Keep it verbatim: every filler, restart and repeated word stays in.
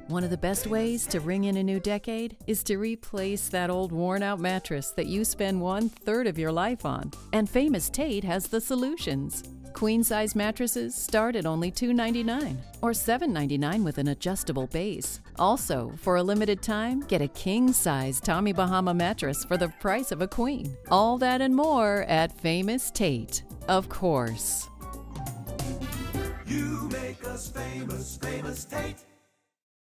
One of the best ways to ring in a new decade is to replace that old worn-out mattress that you spend one-third of your life on. And Famous Tate has the solutions. Queen-size mattresses start at only two ninety-nine or seven ninety-nine with an adjustable base. Also, for a limited time, get a king-size Tommy Bahama mattress for the price of a queen. All that and more at Famous Tate, of course. You make us famous, Famous Tate.